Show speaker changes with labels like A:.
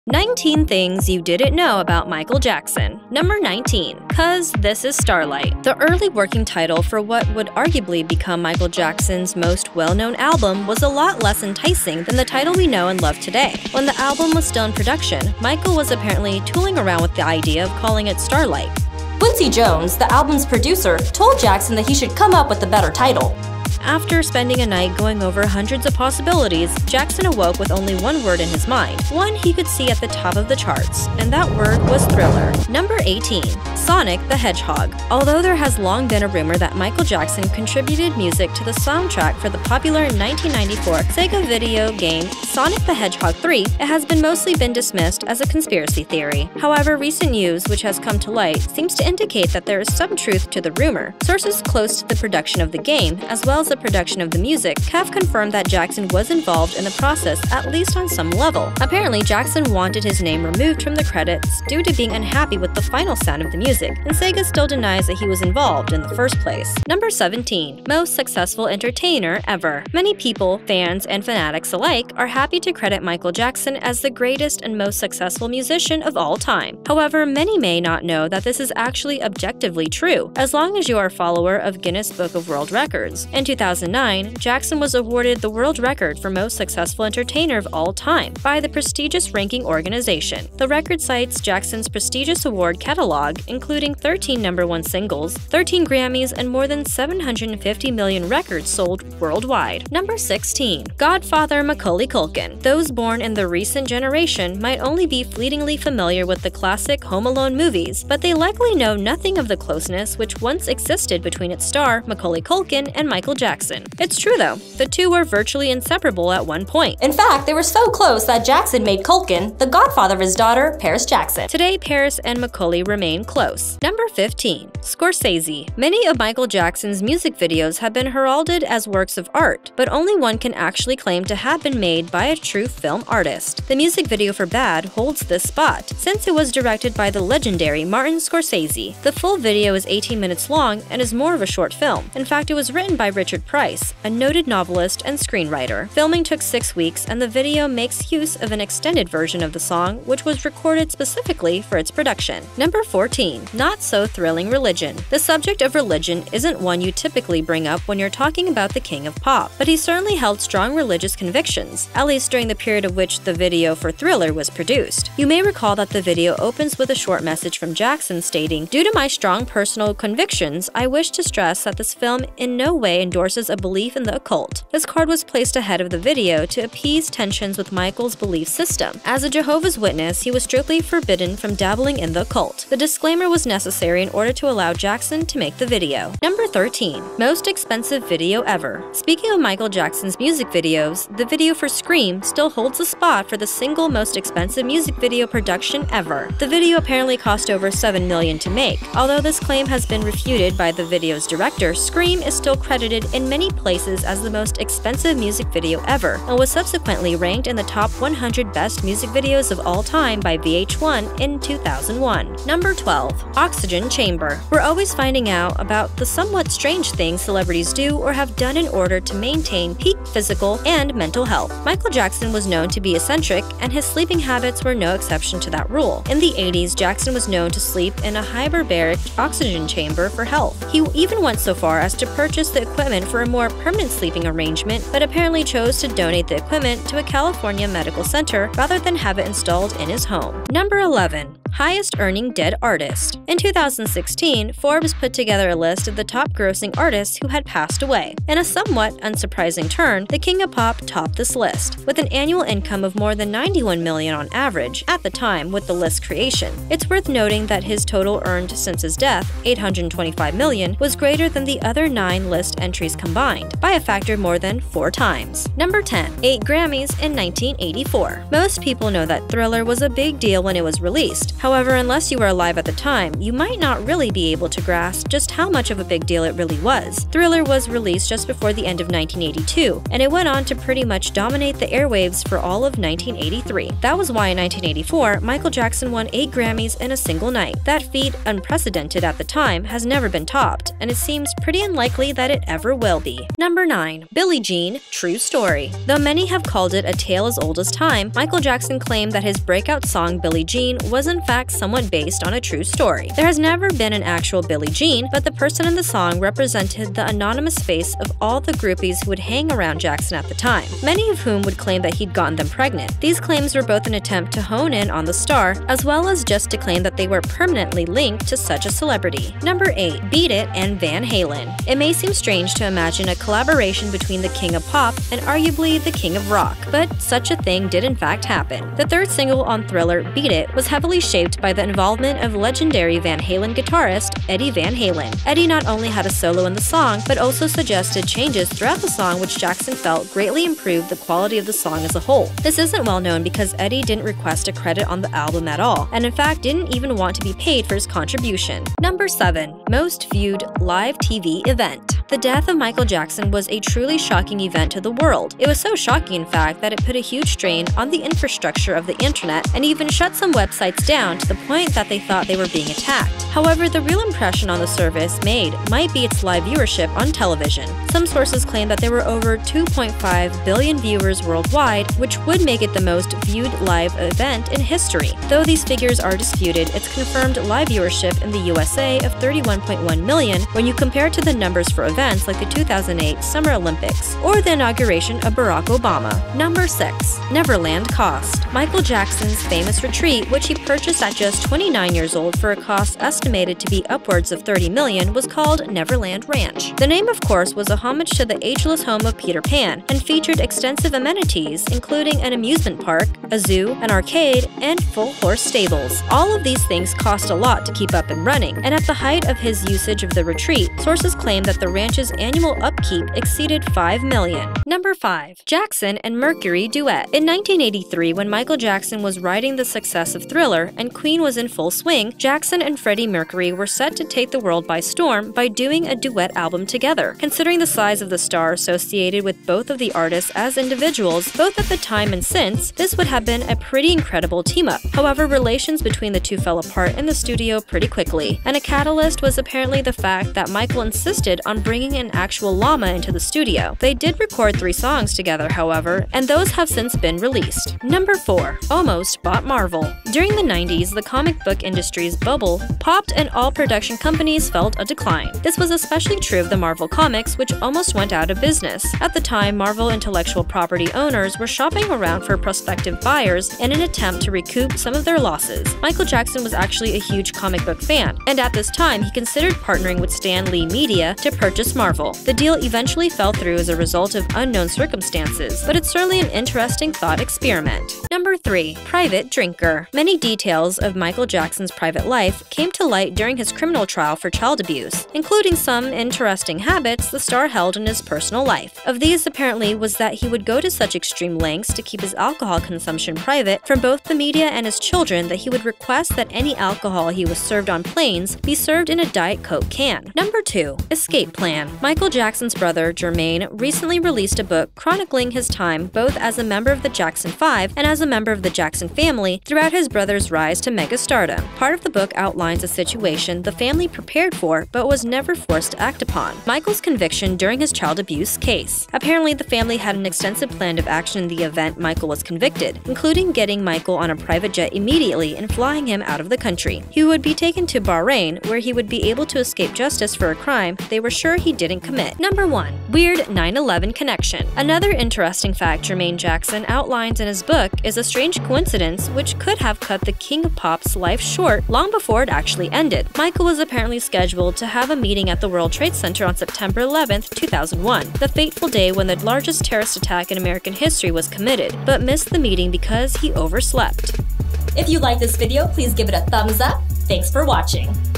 A: 19 Things You Didn't Know About Michael Jackson. Number 19. 'Cause This Is Starlight. The early working title for what would arguably become Michael Jackson's most well-known album was a lot less enticing than the title we know and love today. When the album was still in production, Michael was apparently tooling around with the idea of calling it Starlight.
B: Quincy Jones, the album's producer, told Jackson that he should come up with a better title.
A: After spending a night going over hundreds of possibilities, Jackson awoke with only one word in his mind, one he could see at the top of the charts, and that word was Thriller. Number 18. Sonic the Hedgehog. Although there has long been a rumor that Michael Jackson contributed music to the soundtrack for the popular 1994 Sega video game Sonic the Hedgehog 3, it has mostly been dismissed as a conspiracy theory. However, recent news which has come to light seems to indicate that there is some truth to the rumor. Sources close to the production of the game, as well as the production of the music, have confirmed that Jackson was involved in the process at least on some level. Apparently, Jackson wanted his name removed from the credits due to being unhappy with the final sound of the music, and Sega still denies that he was involved in the first place. Number 17. Most Successful Entertainer Ever. Many people, fans and fanatics alike, are happy to credit Michael Jackson as the greatest and most successful musician of all time. However, many may not know that this is actually objectively true, as long as you are a follower of Guinness Book of World Records. In 2009, Jackson was awarded the world record for most successful entertainer of all time by the prestigious ranking organization. The record cites Jackson's prestigious award catalog, including 13 #1 singles, 13 Grammys, and more than 750 million records sold worldwide. Number 16. Godfather Macaulay Culkin. Those born in the recent generation might only be fleetingly familiar with the classic Home Alone movies, but they likely know nothing of the closeness which once existed between its star, Macaulay Culkin, and Michael Jackson. It's true though, the two were virtually inseparable at one point.
B: In fact, they were so close that Jackson made Culkin the godfather of his daughter, Paris Jackson.
A: Today, Paris and Macaulay remain close. Number 15. Scorsese. Many of Michael Jackson's music videos have been heralded as works of art, but only one can actually claim to have been made by a true film artist. The music video for Bad holds this spot, since it was directed by the legendary Martin Scorsese. The full video is 18 minutes long and is more of a short film. In fact, it was written by Richard Price, a noted novelist and screenwriter. Filming took 6 weeks, and the video makes use of an extended version of the song, which was recorded specifically for its production. Number 14. Not So Thrilling Religion. The subject of religion isn't one you typically bring up when you're talking about the king of pop, but he certainly held strong religious convictions, at least during the period of which the video for Thriller was produced. You may recall that the video opens with a short message from Jackson stating, "Due to my strong personal convictions, I wish to stress that this film in no way endorses a belief in the occult." This card was placed ahead of the video to appease tensions with Michael's belief system. As a Jehovah's Witness, he was strictly forbidden from dabbling in the occult. The disclaimer was necessary in order to allow Jackson to make the video. Number 13. Most Expensive Video Ever. Speaking of Michael Jackson's music videos, the video for Scream still holds a spot for the single most expensive music video production ever. The video apparently cost over $7 million to make. Although this claim has been refuted by the video's director, Scream is still credited in many places as the most expensive music video ever, and was subsequently ranked in the top 100 best music videos of all time by VH1 in 2001. Number 12. Oxygen Chamber. We're always finding out about the somewhat strange things celebrities do or have done in order to maintain peak physical and mental health. Michael Jackson was known to be eccentric, and his sleeping habits were no exception to that rule. In the 80s, Jackson was known to sleep in a hyperbaric oxygen chamber for health. He even went so far as to purchase the equipment for a more permanent sleeping arrangement, but apparently chose to donate the equipment to a California medical center rather than have it installed in his home. Number 11. Highest Earning Dead Artist. In 2016, Forbes put together a list of the top grossing artists who had passed away. In a somewhat unsurprising turn, the King of Pop topped this list, with an annual income of more than $91 million on average at the time with the list's creation. It's worth noting that his total earned since his death, $825 million, was greater than the other 9 list entries combined, by a factor more than 4 times. Number 10. 8 Grammys in 1984. Most people know that Thriller was a big deal when it was released. However, unless you were alive at the time, you might not really be able to grasp just how much of a big deal it really was. Thriller was released just before the end of 1982, and it went on to pretty much dominate the airwaves for all of 1983. That was why in 1984, Michael Jackson won 8 Grammys in a single night. That feat, unprecedented at the time, has never been topped, and it seems pretty unlikely that it ever will be. Number 9. Billie Jean – True Story. Though many have called it a tale as old as time, Michael Jackson claimed that his breakout song Billie Jean was in fact somewhat based on a true story. There has never been an actual Billie Jean, but the person in the song represented the anonymous face of all the groupies who would hang around Jackson at the time, many of whom would claim that he'd gotten them pregnant. These claims were both an attempt to hone in on the star, as well as just to claim that they were permanently linked to such a celebrity. Number 8. Beat It and Van Halen. It may seem strange to imagine a collaboration between the king of pop and arguably the king of rock, but such a thing did in fact happen. The third single on Thriller, Beat It, was heavily shaped by the involvement of legendary Van Halen guitarist Eddie Van Halen. Eddie not only had a solo in the song, but also suggested changes throughout the song which Jackson felt greatly improved the quality of the song as a whole. This isn't well known because Eddie didn't request a credit on the album at all, and in fact didn't even want to be paid for his contribution. Number 7. Most viewed live TV event. The death of Michael Jackson was a truly shocking event to the world. It was so shocking, in fact, that it put a huge strain on the infrastructure of the internet and even shut some websites down to the point that they thought they were being attacked. However, the real impression on the service made might be its live viewership on television. Some sources claim that there were over 2.5 billion viewers worldwide, which would make it the most viewed live event in history. Though these figures are disputed, it's confirmed live viewership in the USA of 31.1 million when you compare it to the numbers for events like the 2008 Summer Olympics or the inauguration of Barack Obama. Number 6. Neverland Cost. Michael Jackson's famous retreat, which he purchased at just 29 years old for a cost estimated to be upwards of $30 million, was called Neverland Ranch. The name, of course, was a homage to the ageless home of Peter Pan and featured extensive amenities, including an amusement park, a zoo, an arcade, and full horse stables. All of these things cost a lot to keep up and running, and at the height of his usage of the retreat, sources claim that the ranch's annual upkeep exceeded $5 million. Number 5. Jackson and Mercury Duet. In 1983, when Michael Jackson was riding the success of Thriller and Queen was in full swing, Jackson and Freddie Mercury were set to take the world by storm by doing a duet album together. Considering the size of the star associated with both of the artists as individuals, both at the time and since, this would have been a pretty incredible team-up. However, relations between the two fell apart in the studio pretty quickly, and a catalyst was apparently the fact that Michael insisted on bringing an actual llama into the studio. They did record 3 songs together, however, and those have since been released. Number 4. Almost bought Marvel. During the 90s, the comic book industry's bubble popped and all production companies felt a decline. This was especially true of the Marvel Comics, which almost went out of business. At the time, Marvel intellectual property owners were shopping around for prospective buyers in an attempt to recoup some of their losses. Michael Jackson was actually a huge comic book fan, and at this time he considered partnering with Stan Lee Media to purchase Marvel. The deal eventually fell through as a result of unknown circumstances, but it's certainly an interesting thought experiment. Number 3. Private Drinker. Many details of Michael Jackson's private life came to light during his criminal trial for child abuse, including some interesting habits the star held in his personal life. Of these, apparently, was that he would go to such extreme lengths to keep his alcohol consumption private from both the media and his children that he would request that any alcohol he was served on planes be served in a Diet Coke can. Number 2. Escape Plan. Michael Jackson's brother, Jermaine, recently released a book chronicling his time both as a member of the Jackson 5 and as a member of the Jackson family throughout his brother's rise to megastardom. Part of the book outlines a situation the family prepared for but was never forced to act upon: Michael's conviction during his child abuse case. Apparently, the family had an extensive plan of action in the event Michael was convicted, including getting Michael on a private jet immediately and flying him out of the country. He would be taken to Bahrain, where he would be able to escape justice for a crime they were sure he didn't commit. Number 1. Weird 9/11 connection. Another interesting fact Jermaine Jackson outlines in his book is a strange coincidence which could have cut the King of Pop's life short long before it actually ended. Michael was apparently scheduled to have a meeting at the World Trade Center on September 11, 2001, the fateful day when the largest terrorist attack in American history was committed, but missed the meeting because he overslept.
B: If you like this video, please give it a thumbs up. Thanks for watching.